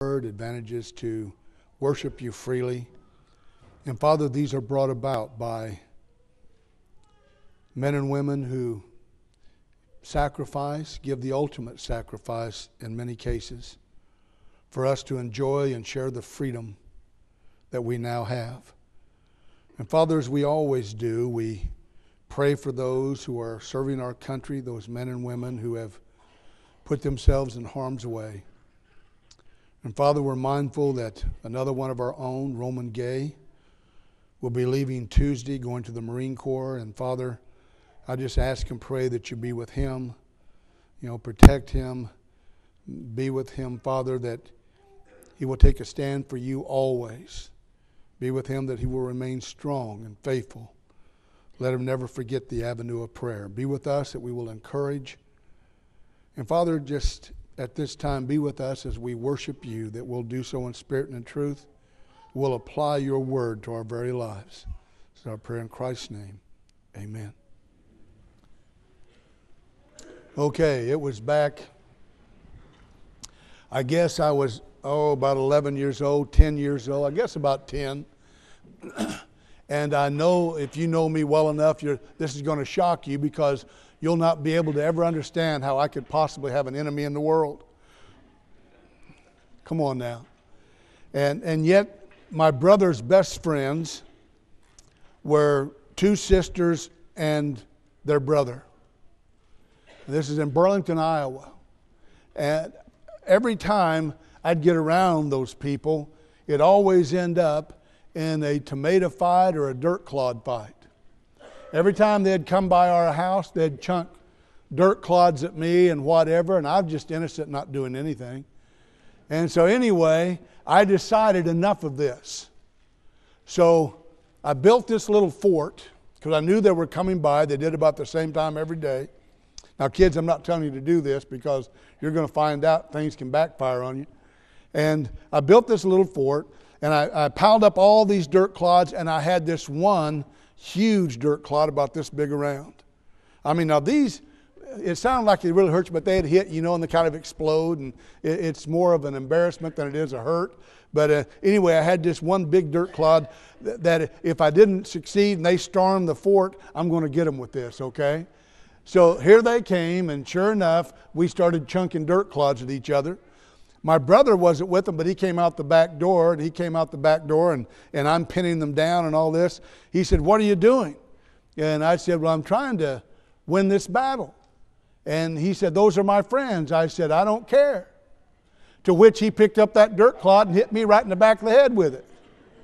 advantages to worship you freely. And Father, these are brought about by men and women who sacrifice, give the ultimate sacrifice in many cases, for us to enjoy and share the freedom that we now have. And Father, as we always do, we pray for those who are serving our country, those men and women who have put themselves in harm's way. And Father, we're mindful that another one of our own, Roman Gay, will be leaving Tuesday, going to the Marine Corps. And Father, I just ask and pray that you be with him, protect him, be with him, Father, that he will take a stand for you always. Be with him that he will remain strong and faithful. Let him never forget the avenue of prayer. Be with us that we will encourage. And Father, just at this time, be with us as we worship you, that we'll do so in spirit and in truth. We'll apply your word to our very lives. It's our prayer in Christ's name. Amen. Okay, it was back, I guess I was, about 11 years old, 10 years old, I guess about 10. And I know if you know me well enough, this is going to shock you, because you'll not be able to ever understand how I could possibly have an enemy in the world. Come on now. And yet, my brother's best friends were two sisters and their brother. This is in Burlington, Iowa. And every time I'd get around those people, it always end up in a tomato fight or a dirt clod fight. Every time they'd come by our house, they'd chunk dirt clods at me and whatever, and I'm just innocent, not doing anything. And so anyway, I decided enough of this. So I built this little fort, because I knew they were coming by. They did about the same time every day. Now kids, I'm not telling you to do this, because you're going to find out things can backfire on you. And I built this little fort, and I piled up all these dirt clods, and I had this one huge dirt clod about this big around. I mean, now these, it sounded like it really hurts, but they'd hit, and they kind of explode, and it's more of an embarrassment than it is a hurt. But anyway, I had this one big dirt clod that if I didn't succeed and they stormed the fort, I'm going to get them with this, okay? So here they came, and sure enough, we started chunking dirt clods at each other. My brother wasn't with them, but he came out the back door, and I'm pinning them down and all this. He said, "What are you doing?" And I said, "Well, I'm trying to win this battle." And he said, "Those are my friends." I said, "I don't care." To which he picked up that dirt clod and hit me right in the back of the head with it.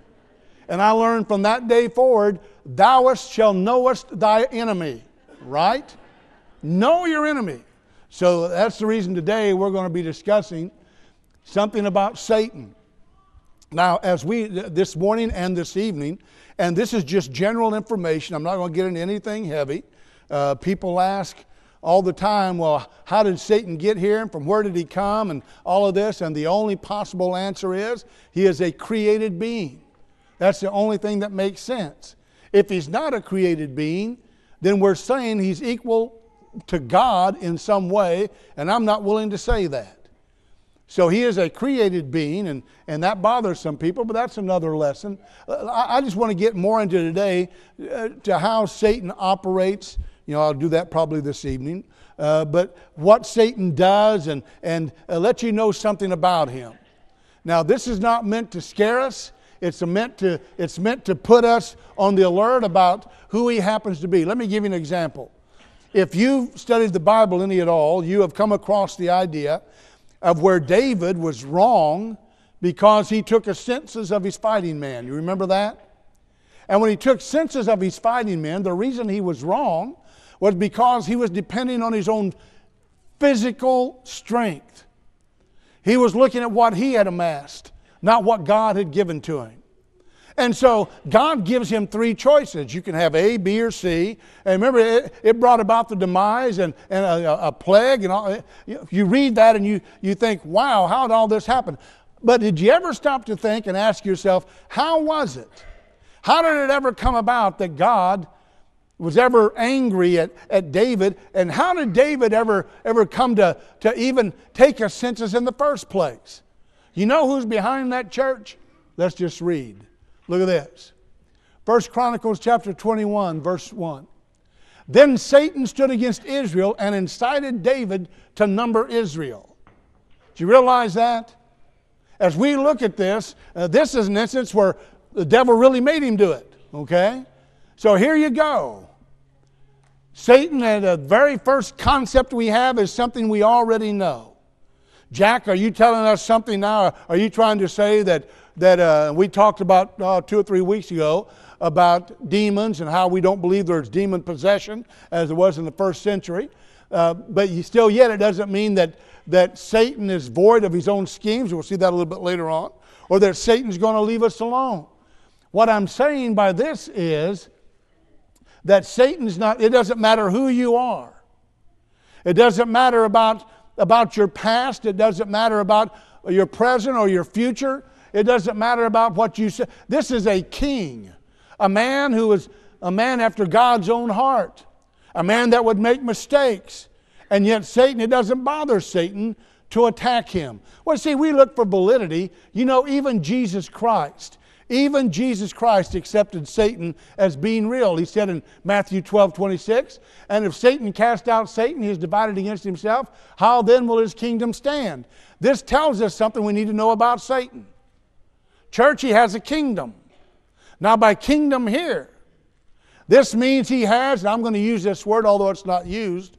And I learned from that day forward, thou shalt knowest thy enemy, right? Know your enemy. So that's the reason today we're going to be discussing something about Satan. Now, as this morning and this evening, and this is just general information, I'm not going to get into anything heavy. People ask all the time, well, how did Satan get here, and from where did he come, and all of this, and the only possible answer is, he is a created being. That's the only thing that makes sense. If he's not a created being, then we're saying he's equal to God in some way, and I'm not willing to say that. So he is a created being, and that bothers some people, but that's another lesson. I just want to get more into today to how Satan operates. I'll do that probably this evening. But what Satan does, and let you know something about him. Now, this is not meant to scare us. It's meant to put us on the alert about who he happens to be. Let me give you an example. If you've studied the Bible any at all, you have come across the idea of where David was wrong because he took a census of his fighting men. You remember that? And when he took census of his fighting men, the reason he was wrong was because he was depending on his own physical strength. He was looking at what he had amassed, not what God had given to him. And so God gives him three choices. You can have A, B, or C. And remember, it brought about the demise and a plague. And all. You read that and you think, wow, how did all this happen? But did you ever stop to think and ask yourself, how was it? How did it ever come about that God was ever angry at David? And how did David ever come to even take a census in the first place? You know who's behind that church? Let's just read. Look at this. 1 Chronicles chapter 21, verse 1. Then Satan stood against Israel and incited David to number Israel. Do you realize that? As we look at this, this is an instance where the devil really made him do it. Okay? So here you go. Satan, the very first concept we have is something we already know. Jack, are you telling us something now? Are you trying to say that we talked about 2 or 3 weeks ago about demons and how we don't believe there's demon possession as it was in the first century? But yet it doesn't mean that Satan is void of his own schemes. We'll see that a little bit later on. Or that Satan's going to leave us alone. What I'm saying by this is that Satan's not, it doesn't matter who you are. It doesn't matter about your past. It doesn't matter about your present or your future. It doesn't matter about what you say. This is a king, a man who is a man after God's own heart, a man that would make mistakes. And yet Satan, it doesn't bother Satan to attack him. Well, see, we look for validity. You know, even Jesus Christ accepted Satan as being real. He said in Matthew 12:26, and if Satan cast out Satan, he is divided against himself. How then will his kingdom stand? This tells us something we need to know about Satan. Church, he has a kingdom. Now by kingdom here, this means he has, and I'm going to use this word although it's not used,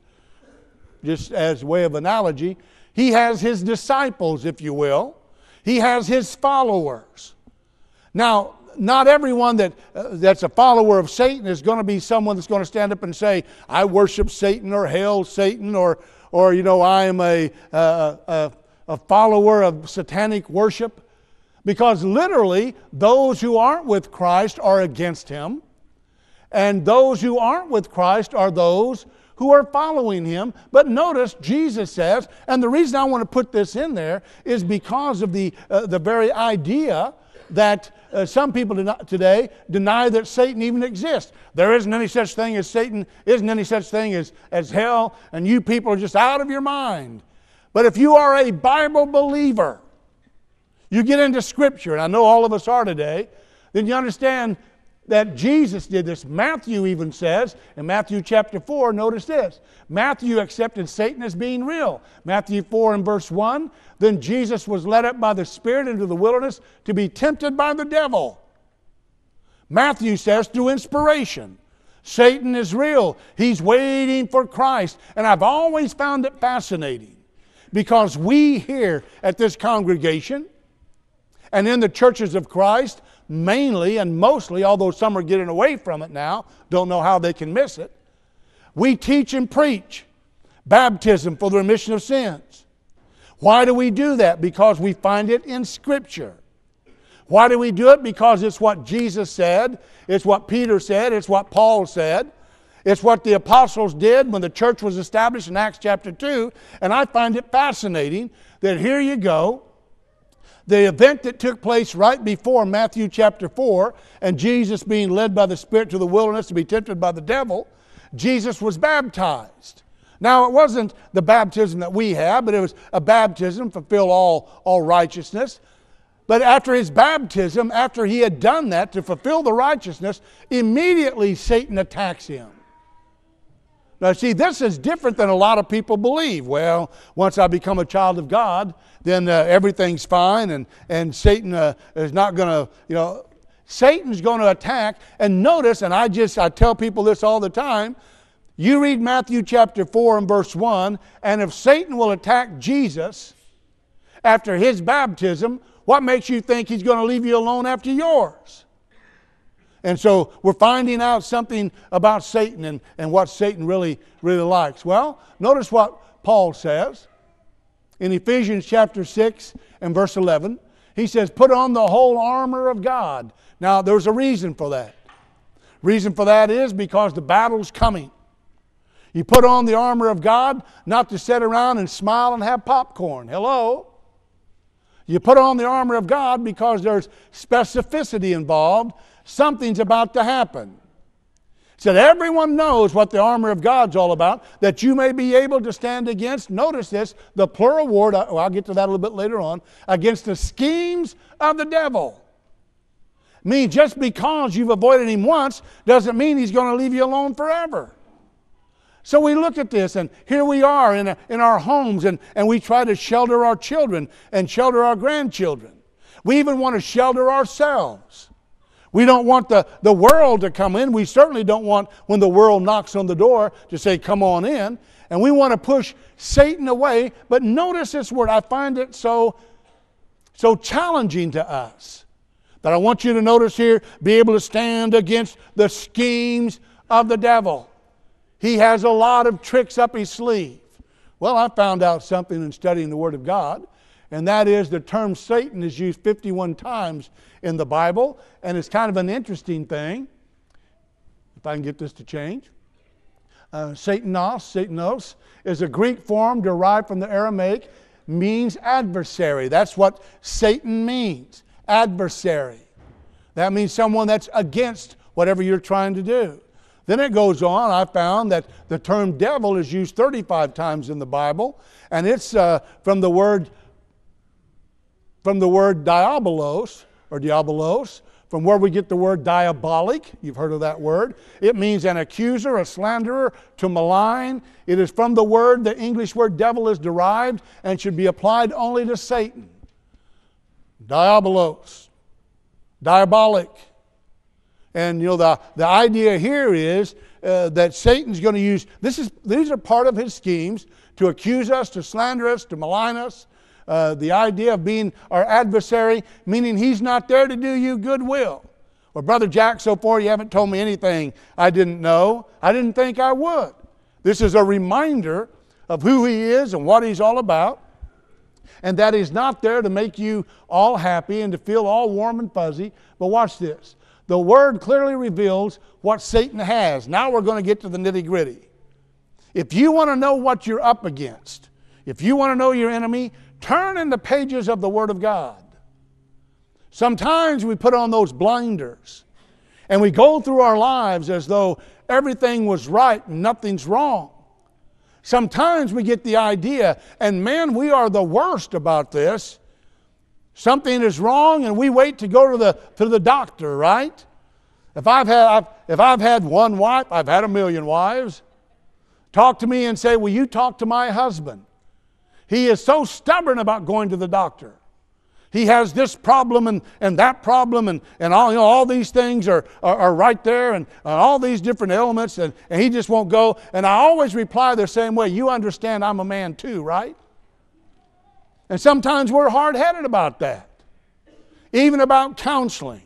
just as a way of analogy, he has his disciples, if you will. He has his followers. Now, not everyone that's a follower of Satan is going to be someone that's going to stand up and say, I worship Satan or hail Satan or you know, I am a follower of satanic worship. Because literally, those who aren't with Christ are against him. And those who aren't with Christ are those who are following him. But notice, Jesus says, and the reason I want to put this in there is because of the very idea that some people today deny that Satan even exists. There isn't any such thing as Satan, isn't any such thing as hell, and you people are just out of your mind. But if you are a Bible believer, you get into Scripture, and I know all of us are today, then you understand that Jesus did this. Matthew even says, in Matthew chapter 4, notice this. Matthew accepted Satan as being real. Matthew 4 and verse 1, then Jesus was led up by the Spirit into the wilderness to be tempted by the devil. Matthew says through inspiration, Satan is real. He's waiting for Christ. And I've always found it fascinating because we here at this congregation and in the churches of Christ, mainly and mostly, although some are getting away from it now, don't know how they can miss it, we teach and preach baptism for the remission of sins. Why do we do that? Because we find it in Scripture. Why do we do it? Because it's what Jesus said, it's what Peter said, it's what Paul said, it's what the apostles did when the church was established in Acts chapter 2, and I find it fascinating that here you go, the event that took place right before Matthew chapter 4 and Jesus being led by the Spirit to the wilderness to be tempted by the devil, Jesus was baptized. Now it wasn't the baptism that we have, but it was a baptism, fulfill all righteousness. But after his baptism, after he had done that to fulfill the righteousness, immediately Satan attacks him. Now see, this is different than a lot of people believe. Well, once I become a child of God, then everything's fine and Satan is not going to, Satan's going to attack. And notice, and I tell people this all the time, you read Matthew chapter 4 and verse 1, and if Satan will attack Jesus after his baptism, what makes you think he's going to leave you alone after yours? And so we're finding out something about Satan and what Satan really likes. Well, notice what Paul says in Ephesians chapter 6 and verse 11. He says, put on the whole armor of God. Now, there's a reason for that. Reason for that is because the battle's coming. You put on the armor of God not to sit around and smile and have popcorn. Hello? You put on the armor of God because there's specificity involved. Something's about to happen. said everyone knows what the armor of God's all about, that you may be able to stand against, notice this, the plural word, I'll get to that a little bit later on, against the schemes of the devil. Means just because you've avoided him once doesn't mean he's going to leave you alone forever. So we look at this, and here we are in our homes, and we try to shelter our children and shelter our grandchildren. We even want to shelter ourselves. We don't want the world to come in. We certainly don't want, when the world knocks on the door, to say, come on in. And we want to push Satan away. But notice this word. I find it so challenging to us that I want you to notice here, be able to stand against the schemes of the devil. He has a lot of tricks up his sleeve. Well, I found out something in studying the Word of God, and that is the term Satan is used 51 times in the Bible, and it's kind of an interesting thing. If I can get this to change. Satanos is a Greek form derived from the Aramaic, means adversary. That's what Satan means, adversary. That means someone that's against whatever you're trying to do. Then it goes on, I found that the term devil is used 35 times in the Bible, and it's from the word diabolos, or diabolos, from where we get the word diabolic. You've heard of that word. It means an accuser, a slanderer, to malign. It is from the English word devil is derived and should be applied only to Satan. Diabolos, diabolic. And the idea here is that Satan's going to use, these are part of his schemes, to accuse us, to slander us, to malign us. The idea of being our adversary, meaning he's not there to do you goodwill. Well, Brother Jack, so far you haven't told me anything I didn't know. I didn't think I would. This is a reminder of who he is and what he's all about. And that he's not there to make you all happy and to feel all warm and fuzzy. But watch this. The Word clearly reveals what Satan has. Now we're going to get to the nitty-gritty. If you want to know what you're up against, if you want to know your enemy, turn in the pages of the Word of God. Sometimes we put on those blinders and we go through our lives as though everything was right and nothing's wrong. Sometimes we get the idea, and man, we are the worst about this. Something is wrong and we wait to go to the doctor, right? If I've had one wife, I've had a million wives. Talk to me and say, will you talk to my husband? He is so stubborn about going to the doctor. He has this problem and that problem and all these things are right there and all these different elements and he just won't go. And I always reply the same way, you understand I'm a man too, right? And sometimes we're hard-headed about that. Even about counseling.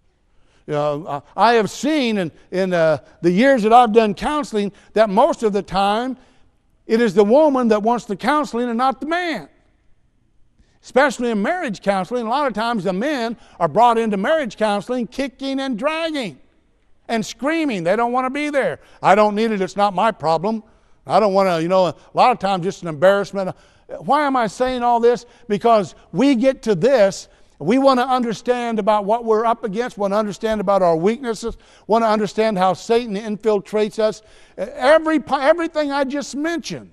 I have seen in the years that I've done counseling that most of the time it is the woman that wants the counseling and not the man. Especially in marriage counseling, a lot of times the men are brought into marriage counseling kicking and dragging and screaming. They don't want to be there. I don't need it. It's not my problem. I don't want to, a lot of times just an embarrassment. Why am I saying all this? Because we get to this, we want to understand about what we're up against, want to understand about our weaknesses, want to understand how Satan infiltrates us. Everything I just mentioned.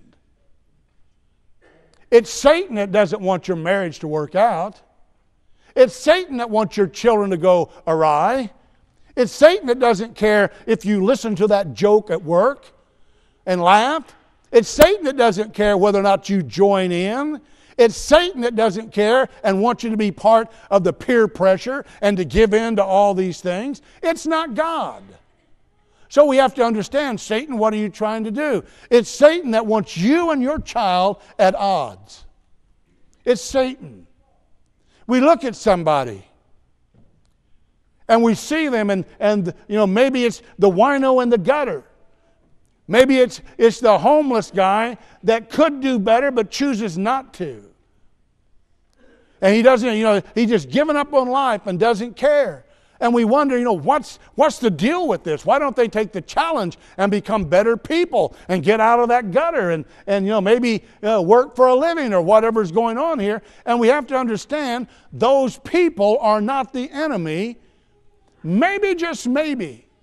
It's Satan that doesn't want your marriage to work out. It's Satan that wants your children to go awry. It's Satan that doesn't care if you listen to that joke at work and laugh. It's Satan that doesn't care whether or not you join in. It's Satan that doesn't care and wants you to be part of the peer pressure and to give in to all these things. It's not God. So we have to understand, Satan, what are you trying to do? It's Satan that wants you and your child at odds. It's Satan. We look at somebody and we see them and maybe it's the wino in the gutter. Maybe it's the homeless guy that could do better but chooses not to. And he doesn't, he's just given up on life and doesn't care. And we wonder, what's the deal with this? Why don't they take the challenge and become better people and get out of that gutter and maybe work for a living or whatever's going on here? And we have to understand those people are not the enemy. Maybe, just maybe,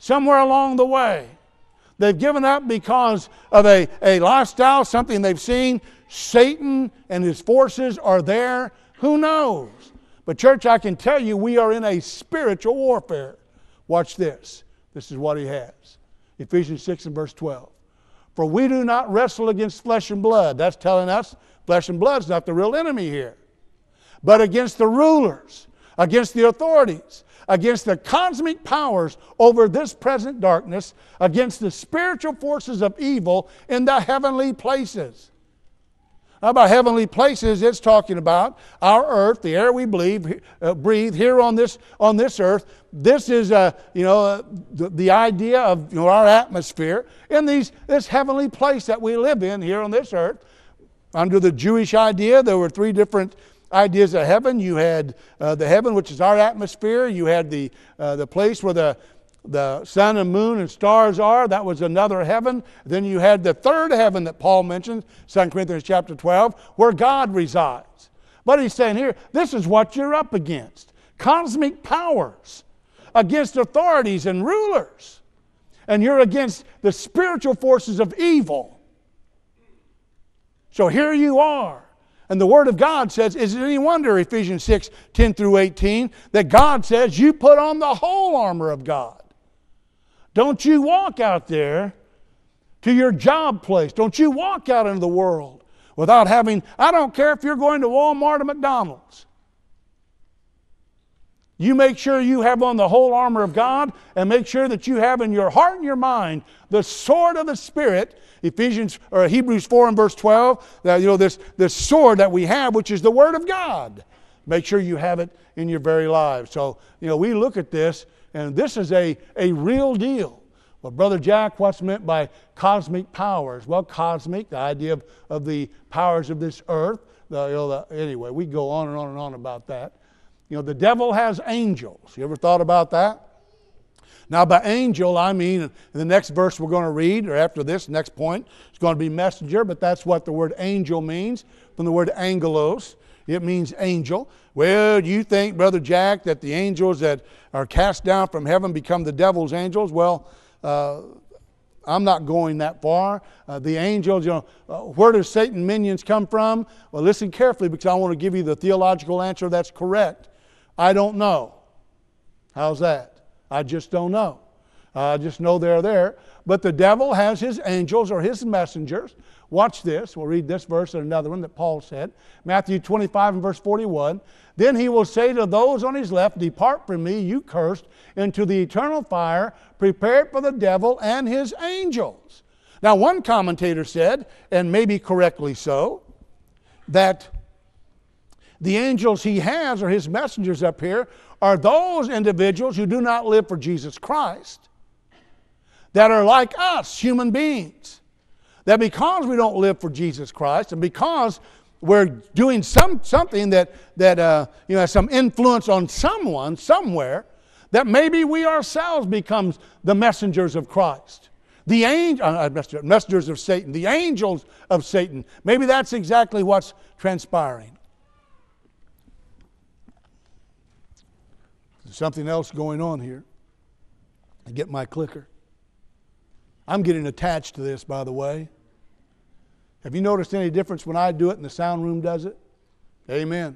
somewhere along the way. They've given up because of a lifestyle, something they've seen. Satan and his forces are there. Who knows? But church, I can tell you we are in a spiritual warfare. Watch this. This is what he has. Ephesians 6 and verse 12. For we do not wrestle against flesh and blood. That's telling us flesh and blood is not the real enemy here. But against the rulers, against the authorities, against the cosmic powers over this present darkness, against the spiritual forces of evil in the heavenly places. Now, about heavenly places, it's talking about our earth, the air we breathe here on this earth. This is the idea of our atmosphere in this heavenly place that we live in here on this earth. Under the Jewish idea, there were three different ideas of heaven. You had the heaven, which is our atmosphere. You had the place where the sun and moon and stars are. That was another heaven. Then you had the third heaven that Paul mentions, 2 Corinthians chapter 12, where God resides. But he's saying here, this is what you're up against. Cosmic powers, against authorities and rulers. And you're against the spiritual forces of evil. So here you are. And the Word of God says, is it any wonder, Ephesians 6, 10 through 18, that God says you put on the whole armor of God. Don't you walk out there to your job place. Don't you walk out into the world without having, I don't care if you're going to Walmart or McDonald's. You make sure you have on the whole armor of God and make sure that you have in your heart and your mind the sword of the Spirit, Hebrews 4 and verse 12, that, this sword that we have, which is the Word of God. Make sure you have it in your very lives. So, we look at this, and this is a real deal. Well, Brother Jack, what's meant by cosmic powers? Well, cosmic, the idea of the powers of this earth. Anyway, we go on and on and on about that. The devil has angels. You ever thought about that? Now, by angel, I mean, in the next verse we're going to read, or after this, next point, it's going to be messenger, but that's what the word angel means, from the word angelos. It means angel. Well, do you think, Brother Jack, that the angels that are cast down from heaven become the devil's angels? Well, I'm not going that far. The angels, where does Satan's minions come from? Well, listen carefully because I want to give you the theological answer that's correct. I don't know. How's that? I just don't know. I just know they're there. But the devil has his angels or his messengers. Watch this. We'll read this verse and another one that Paul said. Matthew 25 and verse 41. Then he will say to those on his left, depart from me, you cursed, into the eternal fire prepared for the devil and his angels. Now, one commentator said, and maybe correctly so, that the angels he has, or his messengers up here, are those individuals who do not live for Jesus Christ, that are like us, human beings. That because we don't live for Jesus Christ, and because we're doing something that has some influence on someone, somewhere, that maybe we ourselves become the messengers of Christ. The messengers of Satan, the angels of Satan. Maybe that's exactly what's transpiring. There's something else going on here. I get my clicker. I'm getting attached to this, by the way. Have you noticed any difference when I do it and the sound room does it? Amen.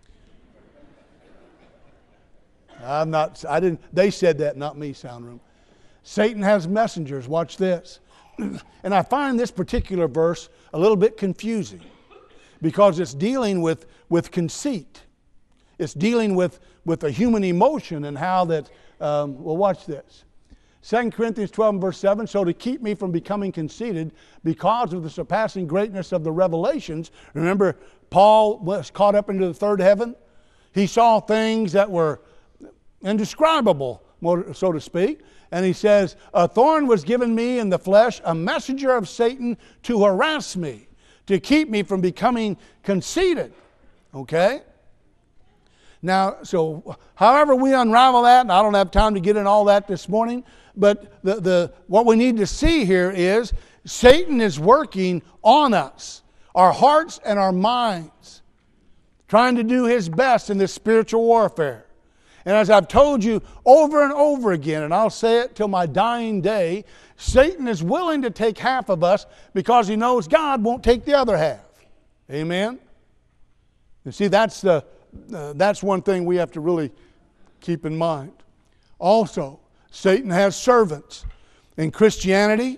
They said that, not me, sound room. Satan has messengers. Watch this. And I find this particular verse a little bit confusing because it's dealing with conceit. It's dealing with a human emotion and how that, watch this. 2 Corinthians 12 and verse 7, so to keep me from becoming conceited because of the surpassing greatness of the revelations. Remember, Paul was caught up into the third heaven. He saw things that were indescribable, so to speak. And he says, a thorn was given me in the flesh, a messenger of Satan to harass me, to keep me from becoming conceited. Okay? Now, so however we unravel that, and I don't have time to get in all that this morning, but what we need to see here is Satan is working on us, our hearts and our minds, trying to do his best in this spiritual warfare. And as I've told you over and over again, and I'll say it till my dying day, Satan is willing to take half of us because he knows God won't take the other half. Amen? You see, that's one thing we have to really keep in mind. Also, Satan has servants. In Christianity,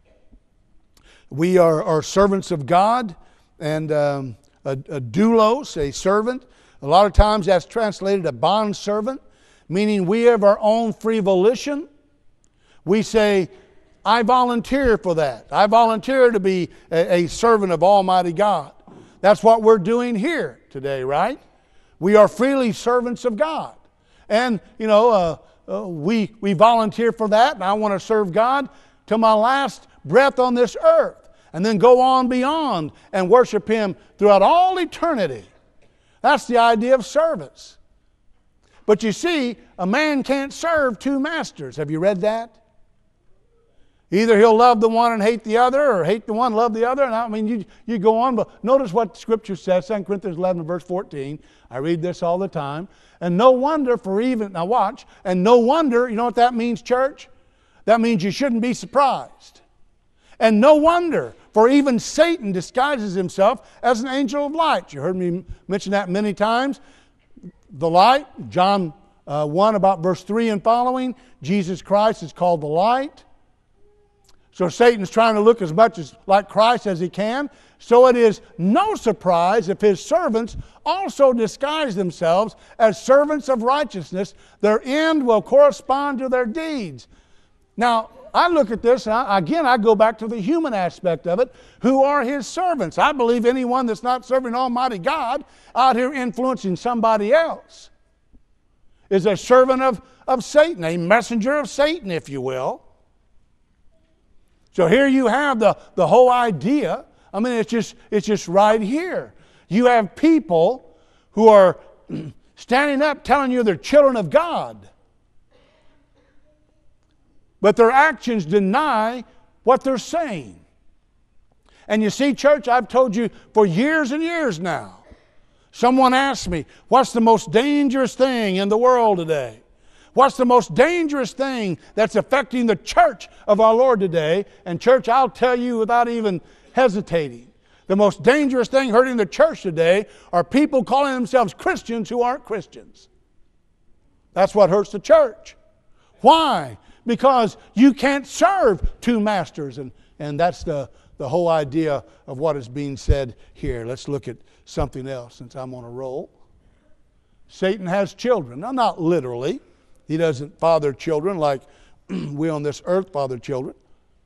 we are servants of God, and a doulos, a servant. A lot of times that's translated a bond servant, meaning we have our own free volition. We say, I volunteer for that. I volunteer to be a servant of Almighty God. That's what we're doing here today, right? We are freely servants of God. And, we volunteer for that, and I want to serve God till my last breath on this earth, and then go on beyond and worship Him throughout all eternity. That's the idea of service. But you see, a man can't serve two masters. Have you read that? Either he'll love the one and hate the other, or hate the one, love the other. And I mean, you go on, but notice what Scripture says, 2 Corinthians 11, verse 14. I read this all the time. And no wonder now watch, and no wonder, you know what that means, church? That means you shouldn't be surprised. And no wonder, for even Satan disguises himself as an angel of light. You heard me mention that many times. The light, John 1, about verse 3 and following, Jesus Christ is called the light. So Satan's trying to look as much like Christ as he can. So it is no surprise if his servants also disguise themselves as servants of righteousness. Their end will correspond to their deeds. Now, I look at this, and I go back to the human aspect of it. Who are his servants? I believe anyone that's not serving Almighty God out here influencing somebody else is a servant of Satan, a messenger of Satan, if you will. So here you have the whole idea. I mean, it's just right here. You have people who are standing up telling you they're children of God, but their actions deny what they're saying. And you see, church, I've told you for years and years now. Someone asked me, what's the most dangerous thing in the world today? What's the most dangerous thing that's affecting the church of our Lord today? And church, I'll tell you without even hesitating. The most dangerous thing hurting the church today are people calling themselves Christians who aren't Christians. That's what hurts the church. Why? Because you can't serve two masters. And that's the whole idea of what is being said here. Let's look at something else since I'm on a roll. Satan has children. Now, not literally. He doesn't father children like we on this earth father children.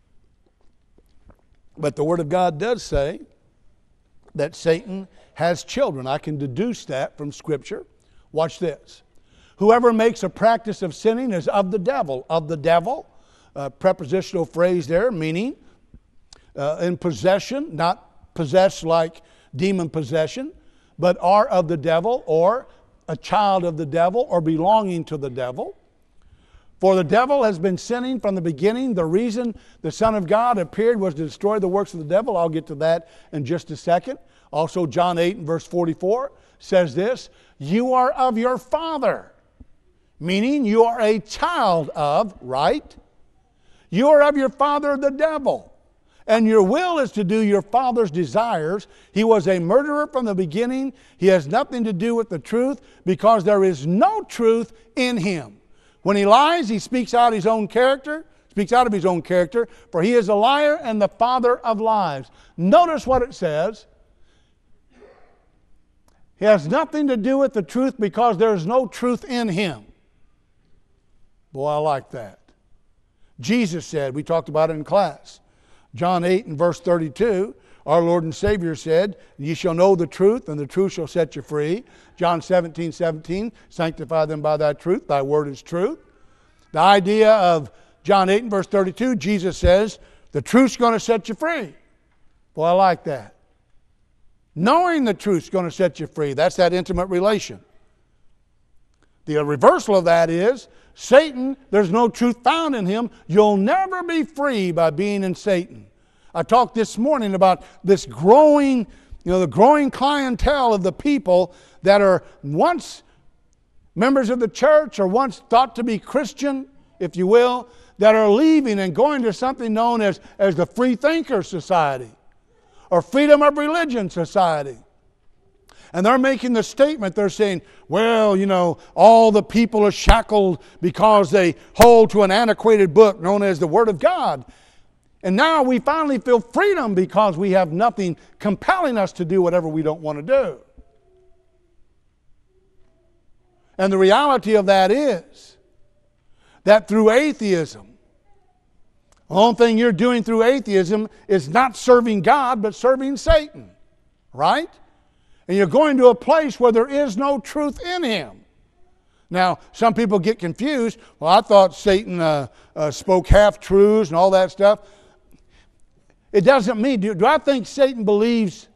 But the Word of God does say that Satan has children. I can deduce that from Scripture. Watch this. Whoever makes a practice of sinning is of the devil. Of the devil, prepositional phrase there, meaning in possession, not possessed like demon possession, but are of the devil, or a child of the devil, or belonging to the devil. For the devil has been sinning from the beginning. The reason the Son of God appeared was to destroy the works of the devil. I'll get to that in just a second. Also, John 8 and verse 44 says this, you are of your father, meaning you are a child of, right? You are of your father, the devil. And your will is to do your father's desires. He was a murderer from the beginning. He has nothing to do with the truth because there is no truth in him. When he lies, he speaks out of his own character, for he is a liar and the father of lies. Notice what it says. He has nothing to do with the truth because there is no truth in him. Boy, I like that. Jesus said, we talked about it in class, John 8 and verse 32, our Lord and Savior said, ye shall know the truth, and the truth shall set you free. John 17, sanctify them by thy truth, thy word is truth. The idea of John 8 and verse 32, Jesus says, the truth's going to set you free. Boy, I like that. Knowing the truth's going to set you free, that's that intimate relation. The reversal of that is, Satan, there's no truth found in him. You'll never be free by being in Satan. I talked this morning about this growing, the growing clientele of the people that are once members of the church, or once thought to be Christian, if you will, that are leaving and going to something known as the Free Thinker Society or Freedom of Religion Society. And they're making the statement, they're saying, well, you know, all the people are shackled because they hold to an antiquated book known as the Word of God. And now we finally feel freedom because we have nothing compelling us to do whatever we don't want to do. And the reality of that is that through atheism, the only thing you're doing through atheism is not serving God, but serving Satan. Right? And you're going to a place where there is no truth in Him. Now, some people get confused. Well, I thought Satan spoke half-truths and all that stuff. It doesn't mean, do I think Satan believes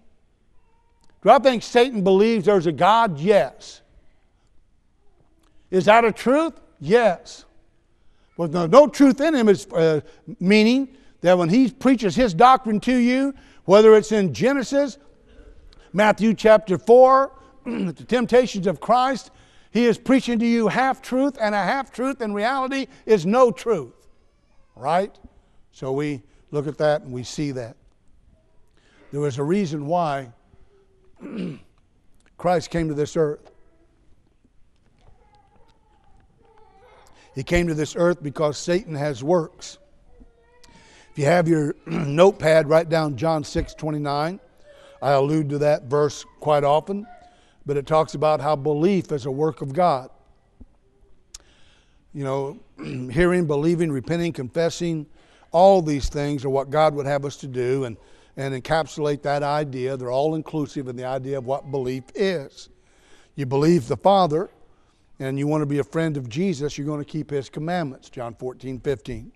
there's a God? Yes. Is that a truth? Yes. But no truth in Him is meaning that when He preaches His doctrine to you, whether it's in Genesis, Matthew chapter 4, the temptations of Christ, He is preaching to you half-truth, and a half-truth in reality is no truth. Right? So we look at that and we see that. There was a reason why Christ came to this earth. He came to this earth because Satan has works. If you have your notepad, write down John 6:29. I allude to that verse quite often, but it talks about how belief is a work of God. You know, hearing, believing, repenting, confessing, all these things are what God would have us to do and encapsulate that idea. They're all inclusive in the idea of what belief is. You believe the Father and you want to be a friend of Jesus, you're going to keep His commandments, John 14:15.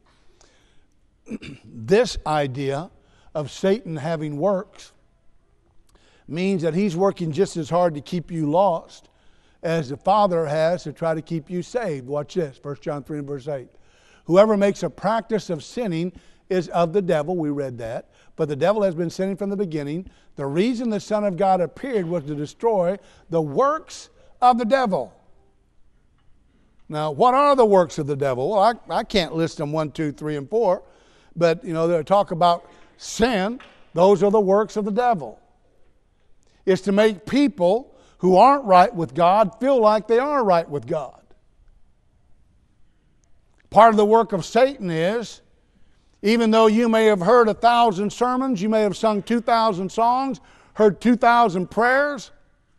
This idea of Satan having works means that he's working just as hard to keep you lost as the Father has to try to keep you saved. Watch this, 1 John 3 and verse 8. Whoever makes a practice of sinning is of the devil. We read that. But the devil has been sinning from the beginning. The reason the Son of God appeared was to destroy the works of the devil. Now, what are the works of the devil? Well, I can't list them 1, 2, 3, and 4. But, you know, they talk about sin. Those are the works of the devil. It's to make people who aren't right with God feel like they are right with God. Part of the work of Satan is, even though you may have heard 1,000 sermons, you may have sung 2,000 songs, heard 2,000 prayers,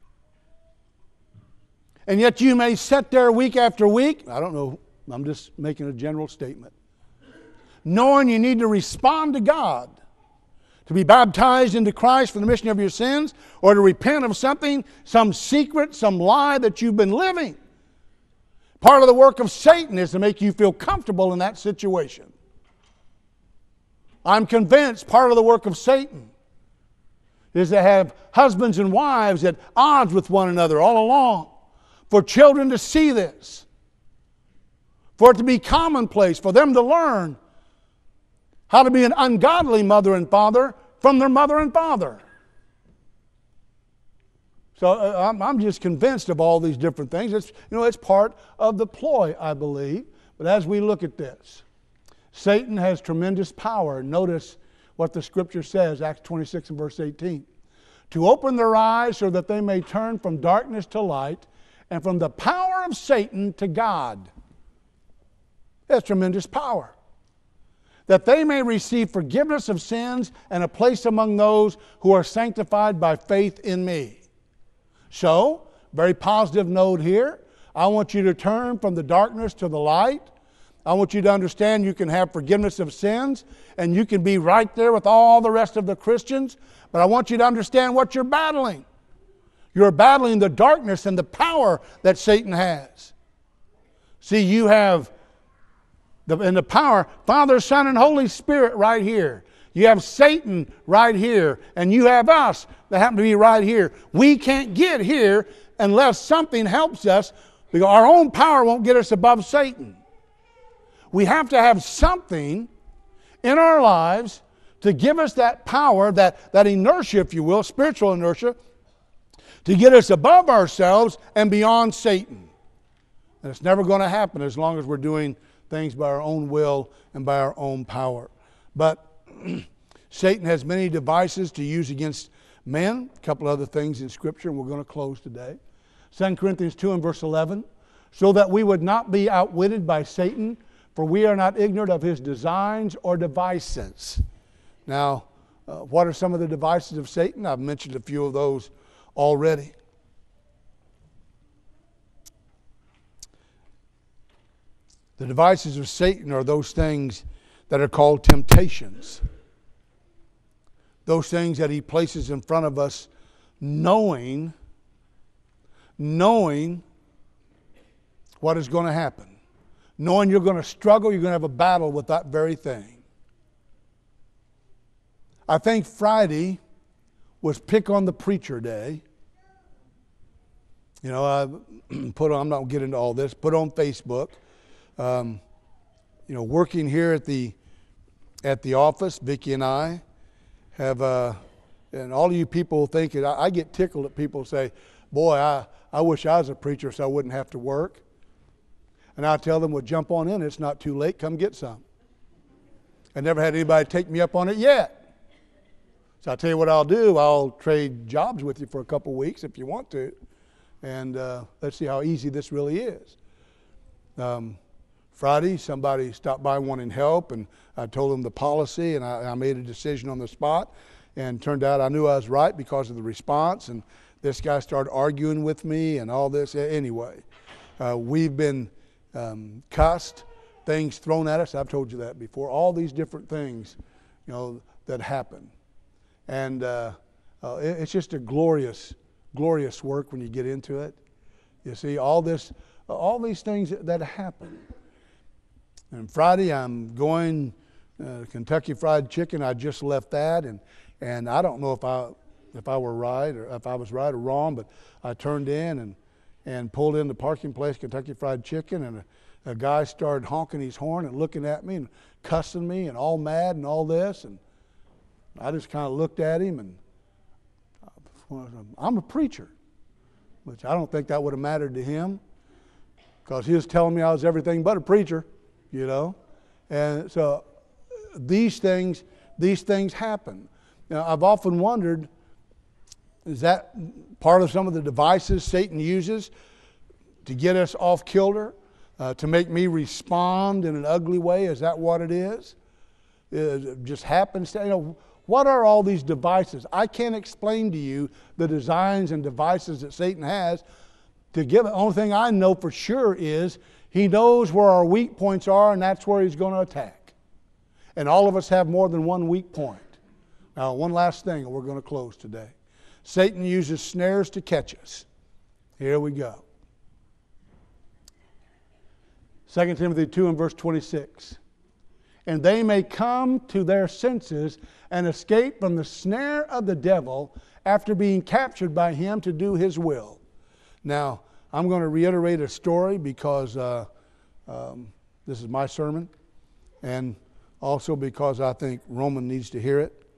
and yet you may sit there week after week, I don't know, I'm just making a general statement, knowing you need to respond to God, to be baptized into Christ for the remission of your sins, or to repent of something, some secret, some lie that you've been living. Part of the work of Satan is to make you feel comfortable in that situation. I'm convinced part of the work of Satan is to have husbands and wives at odds with one another all along, for children to see this, for it to be commonplace, for them to learn how to be an ungodly mother and father from their mother and father. So I'm just convinced of all these different things. It's part of the ploy, I believe. But as we look at this, Satan has tremendous power. Notice what the Scripture says, Acts 26 and verse 18. To open their eyes so that they may turn from darkness to light and from the power of Satan to God. That's tremendous power. That they may receive forgiveness of sins and a place among those who are sanctified by faith in me. So, very positive note here. I want you to turn from the darkness to the light. I want you to understand you can have forgiveness of sins and you can be right there with all the rest of the Christians. But I want you to understand what you're battling. You're battling the darkness and the power that Satan has. See, you have the power, Father, Son, and Holy Spirit right here. You have Satan right here, and you have us that happen to be right here. We can't get here unless something helps us, because our own power won't get us above Satan. We have to have something in our lives to give us that power, that inertia, if you will, spiritual inertia, to get us above ourselves and beyond Satan. And it's never going to happen as long as we're doing things by our own will and by our own power. But Satan has many devices to use against men. A couple other things in Scripture, and we're going to close today. 2 Corinthians 2 and verse 11. So that we would not be outwitted by Satan, for we are not ignorant of his designs or devices. Now, what are some of the devices of Satan? I've mentioned a few of those already. The devices of Satan are those things that are called temptations. Those things that he places in front of us knowing what is going to happen. Knowing you're going to struggle, you're going to have a battle with that very thing. I think Friday was Pick on the Preacher Day. You know, I'm not going to get into all this, put on Facebook. Working here at the office, Vicki and I have, and all of you people think, I get tickled at people say, boy, I wish I was a preacher so I wouldn't have to work. And I tell them, well, jump on in. It's not too late. Come get some. I never had anybody take me up on it yet. So I'll tell you what I'll do. I'll trade jobs with you for a couple weeks if you want to. And let's see how easy this really is. Friday, somebody stopped by wanting help, and I told them the policy, and I made a decision on the spot. And turned out I knew I was right because of the response. And this guy started arguing with me and all this. Anyway, we've been cussed, things thrown at us. I've told you that before. All these different things, that happen. And it's just a glorious, glorious work when you get into it. You see, all these things that happen. And Friday, I'm going Kentucky Fried Chicken. I just left that, and I don't know if I were right or if I was right or wrong, but I turned in and pulled in the parking place, Kentucky Fried Chicken, and a guy started honking his horn and looking at me and cussing me and all mad and all this, and I just kind of looked at him, and I'm a preacher, which I don't think that would have mattered to him because he was telling me I was everything but a preacher, and so these things happen. Now, I've often wondered, is that part of some of the devices Satan uses to get us off kilter, to make me respond in an ugly way? Is that what it is? It just happens. What are all these devices? I can't explain to you the designs and devices that Satan has to give it. The only thing I know for sure is he knows where our weak points are, and that's where he's going to attack. And all of us have more than one weak point. Now, one last thing, and we're going to close today. Satan uses snares to catch us. Here we go. 2 Timothy 2 and verse 26. And they may come to their senses and escape from the snare of the devil after being captured by him to do his will. Now, I'm going to reiterate a story because this is my sermon, and also because I think Roman needs to hear it.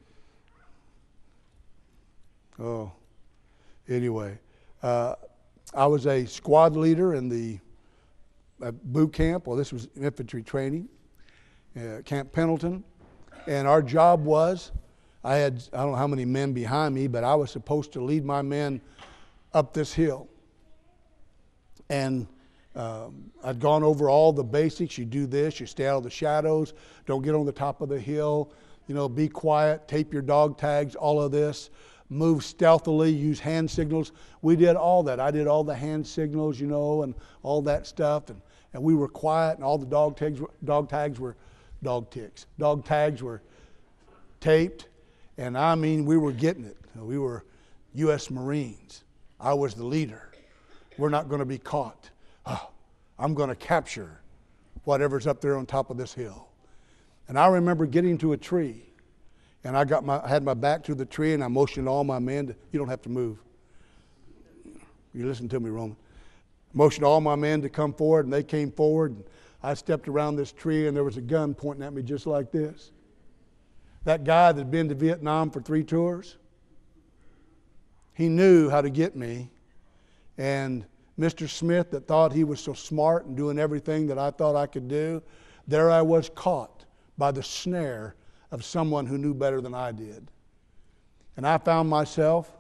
Oh, anyway, I was a squad leader in the boot camp. Well, this was infantry training, Camp Pendleton, and our job was, I don't know how many men behind me, but I was supposed to lead my men up this hill. And I'd gone over all the basics. You do this, you stay out of the shadows, don't get on the top of the hill, be quiet, tape your dog tags, all of this. Move stealthily, use hand signals. We did all that. I did all the hand signals, and all that stuff. And we were quiet, and all the dog tags were dog ticks. Dog tags were taped, and I mean, we were getting it. We were U.S. Marines. I was the leader. We're not going to be caught. I'm going to capture whatever's up there on top of this hill. And I remember getting to a tree. And I had my back to the tree, and I motioned all my men to, you don't have to move. You listen to me, Roman. Motioned all my men to come forward, and they came forward. And I stepped around this tree, and there was a gun pointing at me just like this. That guy that had been to Vietnam for 3 tours, he knew how to get me. And Mr. Smith that thought he was so smart and doing everything that I thought I could do, there I was caught by the snare of someone who knew better than I did. And I found myself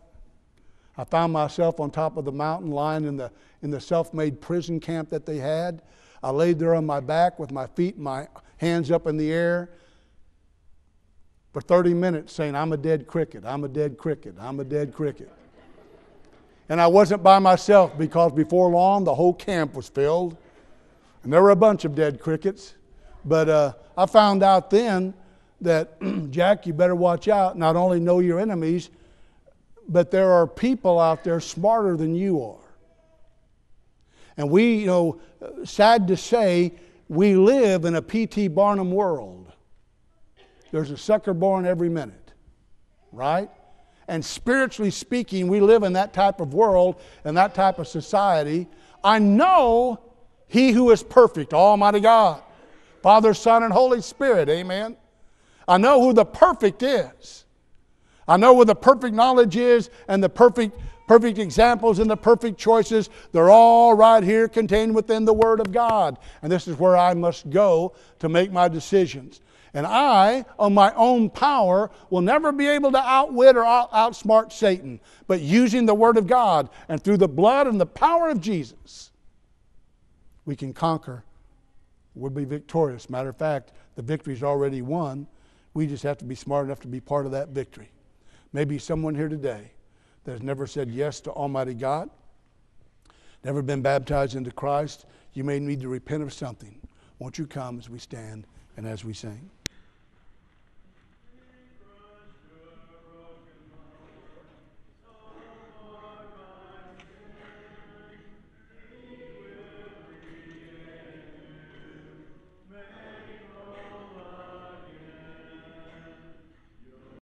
on top of the mountain lying in the self-made prison camp that they had. I laid there on my back with my feet and my hands up in the air for 30 minutes saying, I'm a dead cricket, I'm a dead cricket, I'm a dead cricket. And I wasn't by myself, because before long the whole camp was filled. And there were a bunch of dead crickets. But I found out then that, Jack, you better watch out. Not only know your enemies, but there are people out there smarter than you are. And we, sad to say, we live in a P.T. Barnum world. There's a sucker born every minute, right? And spiritually speaking, we live in that type of world and that type of society. I know He who is perfect, Almighty God, Father, Son, and Holy Spirit, amen. I know who the perfect is. I know where the perfect knowledge is, and the perfect examples and the perfect choices. They're all right here contained within the Word of God. And this is where I must go to make my decisions. And I, on my own power, will never be able to outwit or outsmart Satan. But using the Word of God and through the blood and the power of Jesus, we can conquer. We'll be victorious. Matter of fact, the victory's already won. We just have to be smart enough to be part of that victory. Maybe someone here today that has never said yes to Almighty God, never been baptized into Christ. You may need to repent of something. Won't you come as we stand and as we sing?